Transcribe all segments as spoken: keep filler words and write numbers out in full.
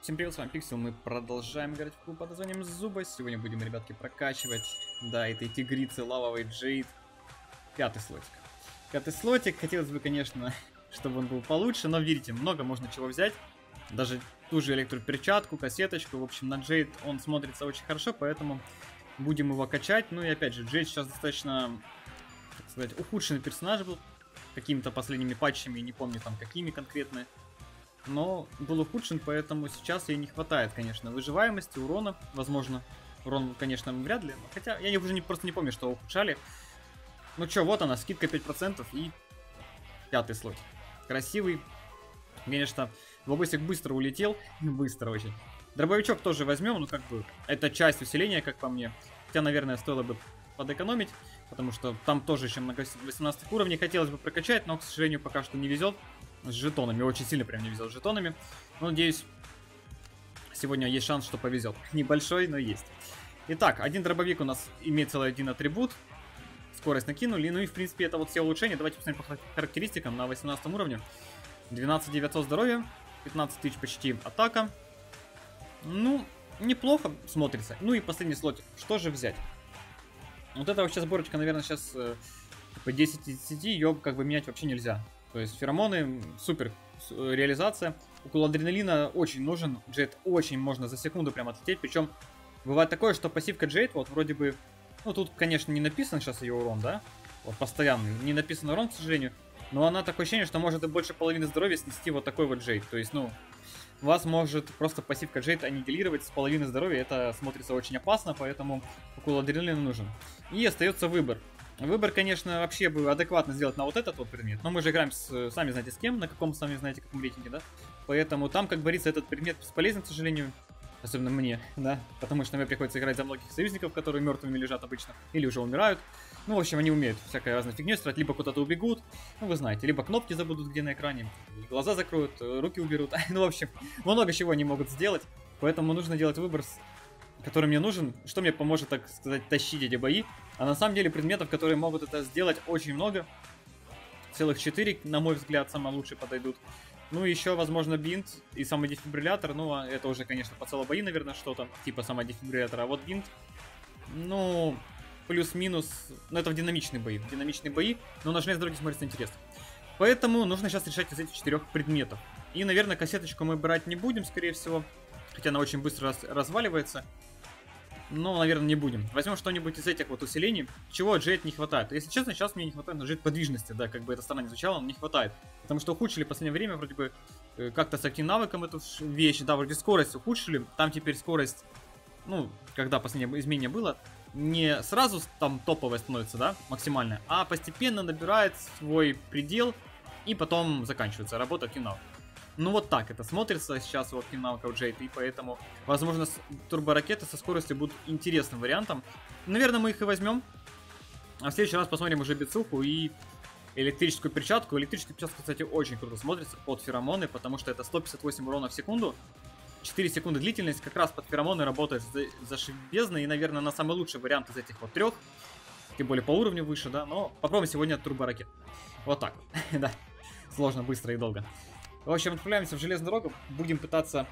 Всем привет, с вами Пиксел, мы продолжаем играть в клуб под названием Зуба. Сегодня будем, ребятки, прокачивать, да, этой тигрицы лавовый Джейд. Пятый слотик. Пятый слотик, хотелось бы, конечно, чтобы он был получше, но, видите, много можно чего взять. Даже ту же электроперчатку, кассеточку, в общем, на Джейд он смотрится очень хорошо, поэтому будем его качать. Ну и опять же, Джейд сейчас достаточно, так сказать, ухудшенный персонаж был, какими-то последними патчами, не помню там какими конкретно. Но был ухудшен, поэтому сейчас ей не хватает, конечно, выживаемости, урона. Возможно, урон, конечно, вряд ли. Хотя я уже не, просто не помню, что ухудшали. Ну чё, вот она, скидка пять процентов и пятый слот. Красивый. Конечно, бабосик быстро улетел. Быстро очень. Дробовичок тоже возьмем, ну как бы, это часть усиления, как по мне. Хотя, наверное, стоило бы подэкономить, потому что там тоже еще на восемнадцатых уровнях хотелось бы прокачать, но, к сожалению, пока что не везет. С жетонами, очень сильно прям не везет с жетонами. Но, надеюсь, сегодня есть шанс, что повезет. Небольшой, но есть. Итак, один дробовик у нас имеет целый один атрибут. Скорость накинули. Ну и, в принципе, это вот все улучшения. Давайте посмотрим по характеристикам на восемнадцатом уровне. двенадцать девятьсот здоровья, пятнадцать тысяч почти атака. Ну, неплохо смотрится. Ну и последний слотик. Что же взять? Вот эта вообще сборочка, наверное, сейчас э, типа десять из десяти. Ее как бы менять вообще нельзя. То есть феромоны, супер реализация. Укол адреналина очень нужен. Джейд очень можно за секунду прям отлететь. Причем бывает такое, что пассивка Джейд, вот вроде бы... Ну тут, конечно, не написан сейчас ее урон, да? Вот постоянный. Не написан урон, к сожалению. Но она такое ощущение, что может и больше половины здоровья снести вот такой вот Джейд. То есть, ну... Вас может просто пассивка Джейд аннигилировать с половины здоровья. Это смотрится очень опасно, поэтому укол адреналина нужен. И остается выбор. Выбор, конечно, вообще бы адекватно сделать на вот этот вот предмет. Но мы же играем с, сами знаете с кем, на каком, сами знаете, каком рейтинге, да? Поэтому там, как говорится, этот предмет бесполезен, к сожалению. Особенно мне, да? Потому что мне приходится играть за многих союзников, которые мертвыми лежат обычно. Или уже умирают. Ну, в общем, они умеют всякой разной фигней строить. Либо куда-то убегут, ну, вы знаете. Либо кнопки забудут где на экране. Глаза закроют, руки уберут. Ну, в общем, много чего они могут сделать. Поэтому нужно делать выбор, который мне нужен, что мне поможет, так сказать, тащить эти бои. А на самом деле предметов, которые могут это сделать, очень много. Целых четыре, на мой взгляд, самые лучшие подойдут. Ну, еще, возможно, бинт и самодефибриллятор. Ну, это уже, конечно, по цело бои, наверное, что-то типа самодефибриллятора. А вот бинт, ну, плюс-минус, ну, это в динамичные бои. В динамичные бои, но на железной дороге смотрится интересно. Поэтому нужно сейчас решать из этих четырех предметов. И, наверное, кассеточку мы брать не будем, скорее всего. Хотя она очень быстро раз разваливается. Но, наверное, не будем. Возьмем что-нибудь из этих вот усилений. Чего Джейд не хватает? Если честно, сейчас мне не хватает на Джейд подвижности, да, как бы это странно не звучало, но не хватает. Потому что ухудшили в последнее время, вроде бы, э, как-то с активным навыком эту вещь, да, вроде скорость ухудшили. Там теперь скорость, ну, когда последнее изменение было, не сразу там топовая становится, да, максимальная, а постепенно набирает свой предел и потом заканчивается работа активного. Ну вот так это смотрится сейчас у активного Джейд, и поэтому, возможно, турборакеты со скоростью будут интересным вариантом. Наверное, мы их и возьмем. А в следующий раз посмотрим уже бицуху и электрическую перчатку. Электрическая перчатка, кстати, очень круто смотрится под феромоны, потому что это сто пятьдесят восемь урона в секунду. четыре секунды длительность, как раз под феромоны работает зашибезно, и, наверное, на самый лучший вариант из этих вот трех. Тем более по уровню выше, да, но попробуем сегодня турборакет. Вот так вот, да, сложно, быстро и долго. В общем, отправляемся в железную дорогу, будем пытаться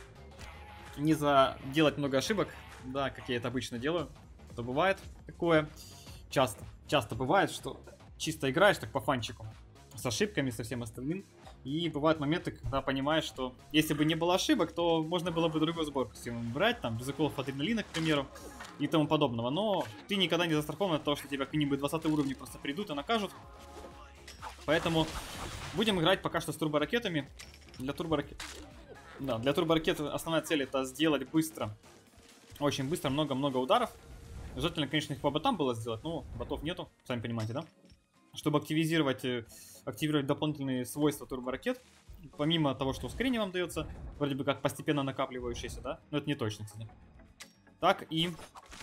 не заделать много ошибок, да, как я это обычно делаю. Это бывает такое, часто, часто бывает, что чисто играешь так по фанчику, с ошибками, со всем остальным. И бывают моменты, когда понимаешь, что если бы не было ошибок, то можно было бы другую сборку с ним брать, там, без уколов адреналина, к примеру, и тому подобного. Но ты никогда не застрахован от того, что тебя какие-нибудь двадцатые уровни просто придут и накажут. Поэтому будем играть пока что с турборакетами. Для турборакет... Да, для турборакет основная цель это сделать быстро. Очень быстро, много-много ударов. Желательно, конечно, их по ботам было сделать, но ботов нету, сами понимаете, да? Чтобы активизировать, активировать дополнительные свойства турборакет. Помимо того, что ускорение вам дается, вроде бы как постепенно накапливающееся, да? Но это не точно, кстати. Так и...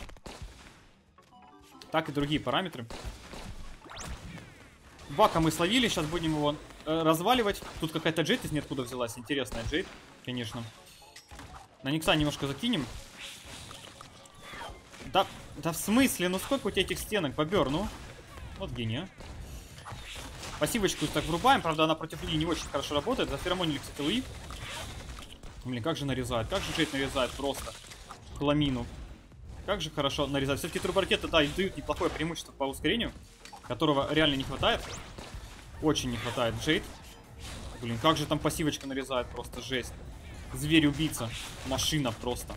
Так и другие параметры. Бака мы словили, сейчас будем его э, разваливать. Тут какая-то Джейд из ниоткуда взялась. Интересная Джейд, конечно. На Никса немножко закинем. Да, да в смысле? Ну сколько у тебя этих стенок, бобер, ну? Вот гений, а. Пассивочку так врубаем. Правда, она против Луи не очень хорошо работает. Заферомонили, кстати, Луи. Блин, как же нарезает, как же Джейд нарезает просто хламину. Как же хорошо нарезать. Все-таки турборакеты, да, и дают неплохое преимущество по ускорению, которого реально не хватает. Очень не хватает Джейд. Блин, как же там пассивочка нарезает, просто жесть. Зверь-убийца. Машина просто.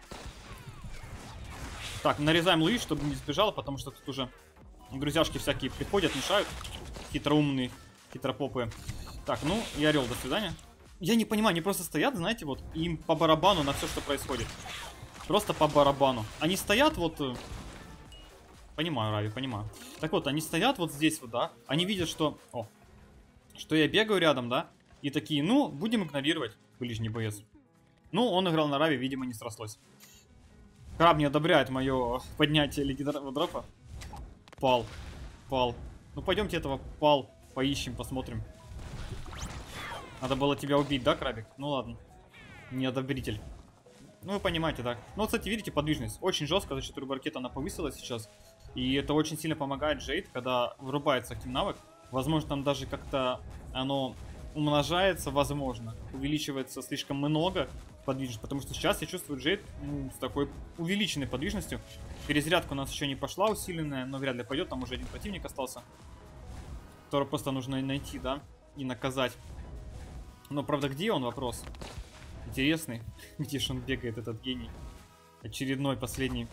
Так, нарезаем Луи, чтобы не сбежала, потому что тут уже друзьяшки всякие приходят, мешают. Хитроумные, хитропопые. Так, ну и орел, до свидания. Я не понимаю, они просто стоят, знаете, вот, им по барабану на все, что происходит. Просто по барабану. Они стоят вот... Понимаю, Рави, понимаю. Так вот, они стоят вот здесь вот, да. Они видят, что... О, что я бегаю рядом, да. И такие, ну, будем игнорировать ближний боец. Ну, он играл на Рави, видимо, не срослось. Краб не одобряет мое поднятие легендарного дропа. Пал. Пал. Ну, пойдемте этого пал поищем, посмотрим. Надо было тебя убить, да, Крабик? Ну, ладно. Неодобритель. Ну, вы понимаете, да. Ну, вот, кстати, видите, подвижность. Очень жестко, за счет турборакета она повысилась сейчас. И это очень сильно помогает Джейд, когда вырубается активный навык. Возможно, там даже как-то оно умножается, возможно. Увеличивается слишком много подвижность. Потому что сейчас я чувствую Джейд ну, с такой увеличенной подвижностью. Перезарядка у нас еще не пошла усиленная, но вряд ли пойдет. Там уже один противник остался, которого просто нужно найти, да, и наказать. Но, правда, где он, вопрос? Интересный. Где же он бегает, этот гений? Очередной, последний.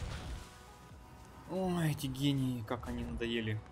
Ой, эти гении, как они надоели.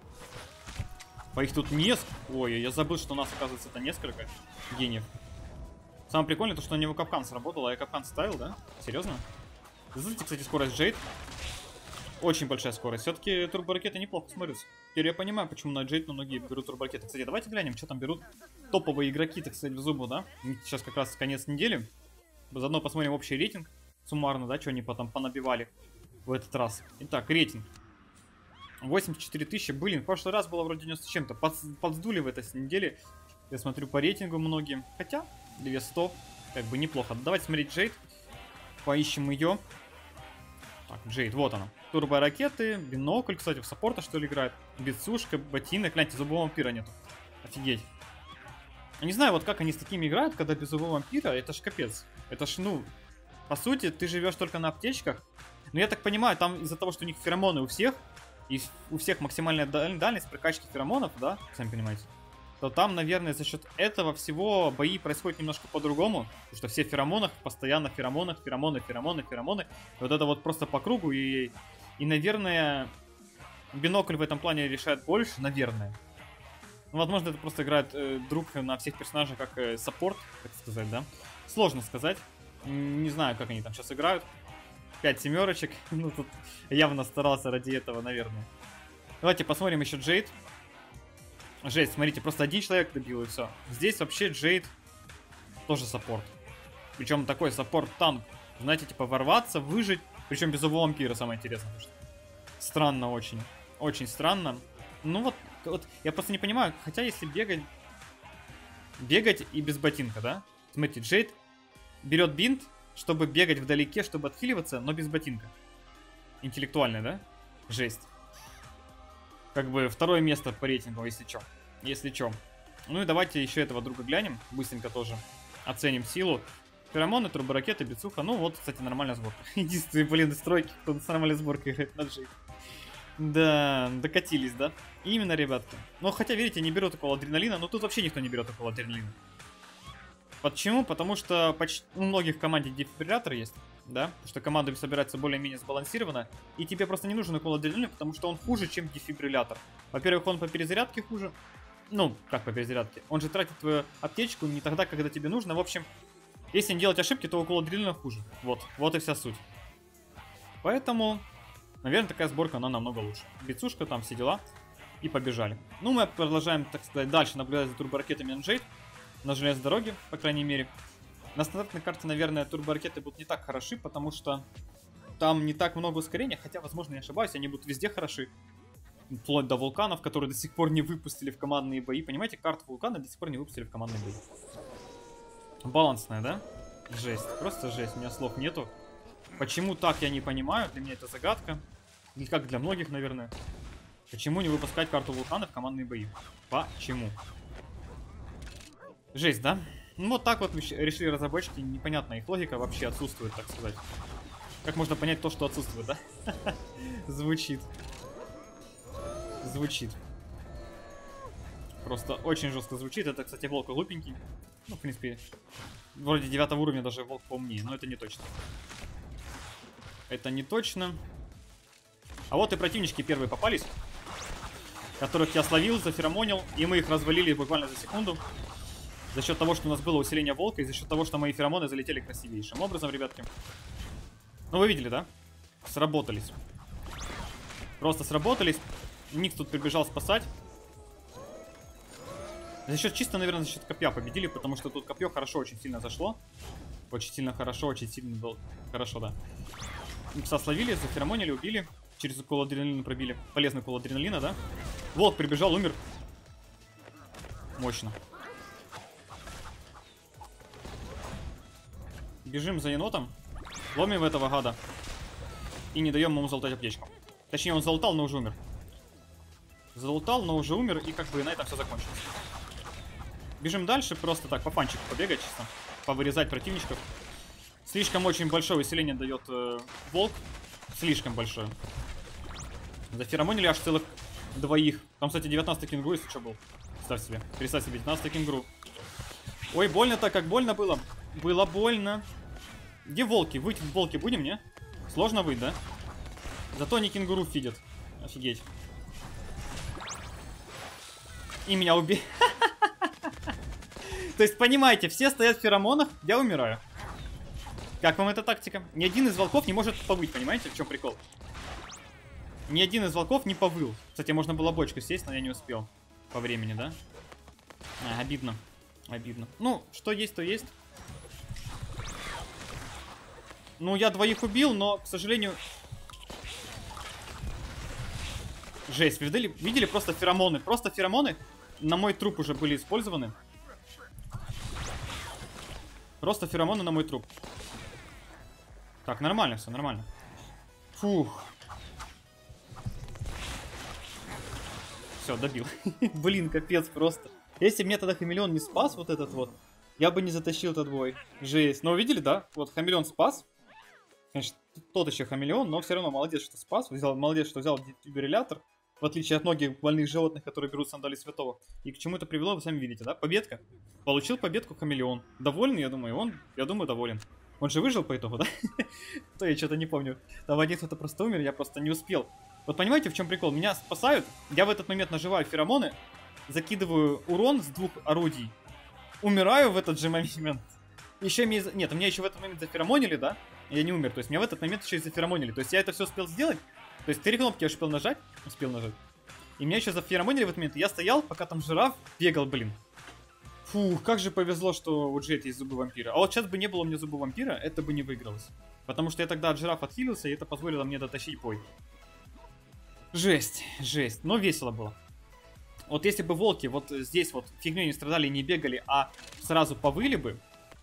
По их тут несколько. Ой, я забыл, что у нас, оказывается, это несколько гениев. Самое прикольное, то, что на него капкан сработал, а я капкан ставил, да? Серьезно? Знаете, кстати, скорость Джейд. Очень большая скорость. Все-таки турборакеты неплохо смотрятся. Теперь я понимаю, почему на Джейд многие берут турборакеты. Кстати, давайте глянем, что там берут топовые игроки, так сказать, в зубу, да? Сейчас как раз конец недели. Заодно посмотрим общий рейтинг. Суммарно, да, что они потом понабивали в этот раз. Итак, рейтинг. восемьдесят четыре тысячи. Блин, в прошлый раз было вроде девяносто с чем-то. Под, подсдули в этой неделе. Я смотрю по рейтингу многие. Хотя, двести, как бы неплохо. Давайте смотреть Джейд. Поищем ее. Так, Джейд, вот она. Турборакеты, бинокль, кстати, в саппорта что ли играет. Бицушка, ботинок. Гляньте, зубового вампира нету. Офигеть. Я не знаю, вот как они с такими играют, когда без зубового вампира. Это ж капец. Это ж, ну, по сути, ты живешь только на аптечках. Но я так понимаю, там из-за того, что у них феромоны у всех, и у всех максимальная дальность прокачки феромонов, да, сами понимаете, то там, наверное, за счет этого всего бои происходят немножко по-другому. Потому что все в феромонах, постоянно в феромонах, феромоны, феромоны, феромоны. И вот это вот просто по кругу. И, и, наверное, бинокль в этом плане решает больше, наверное. Ну, возможно, это просто играет э, друг на всех персонажей как э, саппорт, так сказать, да. Сложно сказать. Не знаю, как они там сейчас играют. Пять семерочек. Ну, тут явно старался ради этого, наверное. Давайте посмотрим еще Джейд. Жесть, смотрите, просто один человек добил и все. Здесь вообще Джейд тоже саппорт. Причем такой саппорт-танк. Знаете, типа ворваться, выжить. Причем без зубового вампира, самое интересное. Странно очень. Очень странно. Ну вот, вот, я просто не понимаю, хотя если бегать... Бегать и без ботинка, да? Смотрите, Джейд берет бинт, чтобы бегать вдалеке, чтобы отхиливаться, но без ботинка. Интеллектуально, да? Жесть. Как бы второе место по рейтингу, если чё. Если чё. Ну и давайте еще этого друга глянем. Быстренько тоже оценим силу. Феромоны, турборакеты, бицуха. Ну вот, кстати, нормальная сборка. Единственные, блин, стройки, кто с нормальной сборкой играет на Джейд. Да, докатились, да? Именно, ребятки. Ну, хотя, видите, не берут такого адреналина. Но тут вообще никто не берет такого адреналина. Почему? Потому что почти у многих в команде дефибриллятор есть, да? Потому что команда собирается более-менее сбалансированно. И тебе просто не нужен укол адреналина, потому что он хуже, чем дефибриллятор. Во-первых, он по перезарядке хуже. Ну, как по перезарядке? Он же тратит твою аптечку не тогда, когда тебе нужно. В общем, если не делать ошибки, то укол адреналина хуже. Вот, вот и вся суть. Поэтому, наверное, такая сборка, она намного лучше. Бицушка, там все дела. И побежали. Ну, мы продолжаем, так сказать, дальше наблюдать за турборакетами на Джейд. На железной дороге, по крайней мере. На стандартной карте, наверное, турборакеты будут не так хороши, потому что там не так много ускорения, хотя, возможно, я ошибаюсь, они будут везде хороши. Вплоть до вулканов, которые до сих пор не выпустили в командные бои. Понимаете, карту вулкана до сих пор не выпустили в командные бои. Балансная, да? Жесть, просто жесть, у меня слов нету. Почему так, я не понимаю, для меня это загадка. Или как для многих, наверное. Почему не выпускать карту вулкана в командные бои? Почему? Жесть, да? Ну вот так вот решили разработчики, непонятная их логика вообще отсутствует, так сказать. Как можно понять то, что отсутствует, да? Звучит. Звучит. Просто очень жестко звучит. Это, кстати, волк глупенький. Ну, в принципе, вроде девятого уровня даже волк поумнее, но это не точно. Это не точно. А вот и противнички первые попались, которых я словил, заферомонил, и мы их развалили буквально за секунду. За счет того, что у нас было усиление волка, и за счет того, что мои феромоны залетели красивейшим образом, ребятки. Ну, вы видели, да? Сработались. Просто сработались. Никс тут прибежал спасать. За счет, чисто, наверное, за счет копья победили, потому что тут копье хорошо очень сильно зашло. Очень сильно хорошо, очень сильно был. Хорошо, да. Никса словили, заферомонили, убили. Через укол адреналина пробили. Полезный укол адреналина, да? Волк прибежал, умер. Мощно. Бежим за енотом. Ломим этого гада. И не даем ему залутать аптечку. Точнее, он залутал, но уже умер. Залутал, но уже умер. И как бы на этом все закончилось. Бежим дальше. Просто так, по фанчику побегать чисто. Повырезать противничков. Слишком очень большое усиление дает э, волк. Слишком большое. Заферомонили аж целых двоих. Там, кстати, девятнадцатый кенгуру, если что, был. Представь себе. Представь себе, девятнадцатый кенгуру. Ой, больно-то, как больно было. Было больно. Где волки? Выйти в волки будем, не? Сложно выйти, да? Зато они кенгуру фидят. Офигеть. И меня убили. То есть, понимаете, все стоят в феромонах, я умираю. Как вам эта тактика? Ни один из волков не может повыть, понимаете, в чем прикол? Ни один из волков не повыл. Кстати, можно было бочку сесть, но я не успел. По времени, да? А, обидно. Обидно. Ну, что есть, то есть. Ну, я двоих убил, но, к сожалению... Жесть, видели, видели просто феромоны? Просто феромоны на мой труп уже были использованы. Просто феромоны на мой труп. Так, нормально все, нормально. Фух. Все, добил. Блин, капец просто. Если бы мне тогда хамелеон не спас вот этот вот, я бы не затащил этот бой. Жесть. Но увидели, да? Вот хамелеон спас. Конечно, тот еще хамелеон, но все равно молодец, что спас. Взял, молодец, что взял дефибриллятор. В отличие от многих больных животных, которые берут сандали святого. И к чему это привело, вы сами видите, да? Победка. Получил победку хамелеон. Довольный, я думаю, он, я думаю, доволен. Он же выжил по итогу, да? То я что-то не помню. Там один кто-то просто умер, я просто не успел. Вот понимаете, в чем прикол? Меня спасают, я в этот момент наживаю феромоны, закидываю урон с двух орудий, умираю в этот же момент. Еще меня... Нет, меня еще в этот момент заферомонили, да? Я не умер, то есть меня в этот момент еще и заферомонили. То есть я это все успел сделать. То есть три кнопки я успел нажать, успел нажать. И меня еще заферомонили в этот момент. Я стоял, пока там жираф бегал, блин. Фух, как же повезло, что у Джет есть зубы вампира. А вот сейчас бы не было у меня зубы вампира, это бы не выигралось. Потому что я тогда от жирафа отхилился, и это позволило мне дотащить бой. Жесть, жесть. Но весело было. Вот если бы волки вот здесь вот фигней не страдали, не бегали, а сразу повыли бы.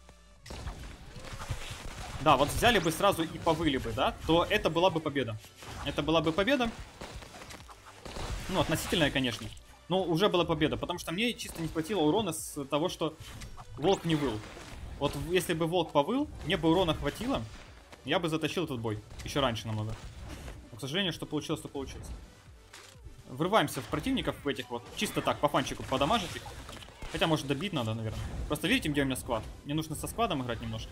Да, вот взяли бы сразу и повыли бы, да, то это была бы победа. Это была бы победа. Ну, относительная, конечно. Но уже была победа, потому что мне чисто не хватило урона с того, что волк не выл. Вот если бы волк повыл, мне бы урона хватило, я бы затащил этот бой. Еще раньше намного. Но, к сожалению, что получилось, то получилось. Врываемся в противников в этих вот. Чисто так, по фанчику подамажить их. Хотя, может, добить надо, наверное. Просто видите, где у меня склад? Мне нужно со складом играть немножко.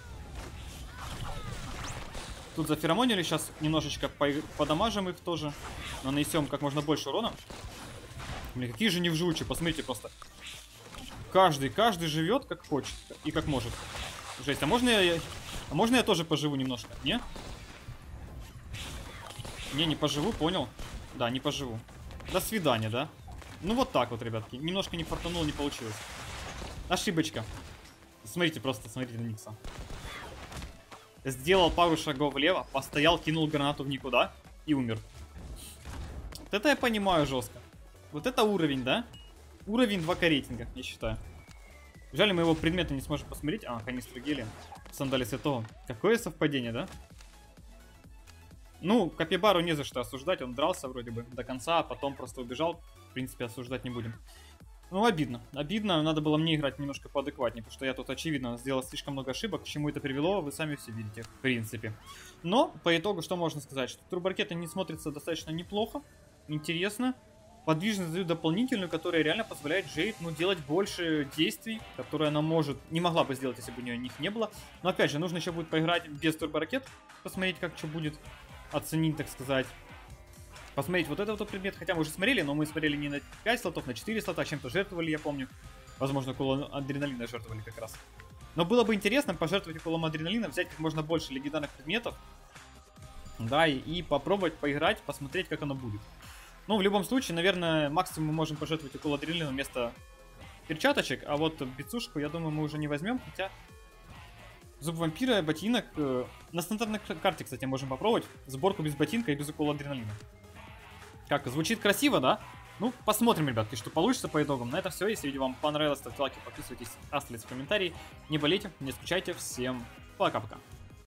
Тут заферомонили, сейчас немножечко подамажим их тоже. Нанесем как можно больше урона. Блин, какие же невжучие, посмотрите просто. Каждый, каждый живет как хочет и как может. Жесть, а можно я, а можно я тоже поживу немножко? Не? Не, не поживу, понял. Да, не поживу. До свидания, да? Ну вот так вот, ребятки. Немножко не фартануло, не получилось. Ошибочка. Смотрите просто, смотрите на Никса. Сделал пару шагов влево, постоял, кинул гранату в никуда и умер. Вот это я понимаю жестко. Вот это уровень, да? Уровень два ка рейтинга, я считаю. Жаль, мы его предметы не сможем посмотреть. А, канистры гелия. Сандали святого. Какое совпадение, да? Ну, Капибару не за что осуждать. Он дрался вроде бы до конца, а потом просто убежал. В принципе, осуждать не будем. Ну, обидно. Обидно, надо было мне играть немножко поадекватнее, потому что я тут, очевидно, сделал слишком много ошибок. К чему это привело, вы сами все видите, в принципе. Но, по итогу, что можно сказать? Что турборакеты не смотрятся достаточно неплохо, интересно. Подвижность дают дополнительную, которая реально позволяет Джейд, ну, делать больше действий, которые она может, не могла бы сделать, если бы у нее них не было. Но, опять же, нужно еще будет поиграть без турборакет, посмотреть, как что будет, оценить, так сказать. Посмотреть вот этот вот предмет, хотя мы уже смотрели, но мы смотрели не на пять слотов, на четыре слота, чем-то жертвовали, я помню. Возможно, кулон адреналина жертвовали как раз. Но было бы интересно пожертвовать кулом адреналина, взять как можно больше легендарных предметов. Да, и, и попробовать поиграть, посмотреть, как оно будет. Ну, в любом случае, наверное, максимум мы можем пожертвовать укол адреналина вместо перчаточек, а вот бицушку, я думаю, мы уже не возьмем, хотя... Зуб вампира, ботинок... Э, на стандартной карте, кстати, можем попробовать сборку без ботинка и без укола адреналина. Как, звучит красиво, да? Ну, посмотрим, ребятки, что получится по итогам. На этом все. Если видео вам понравилось, ставьте лайки, подписывайтесь, оставляйте комментарии. Не болейте, не скучайте. Всем пока-пока.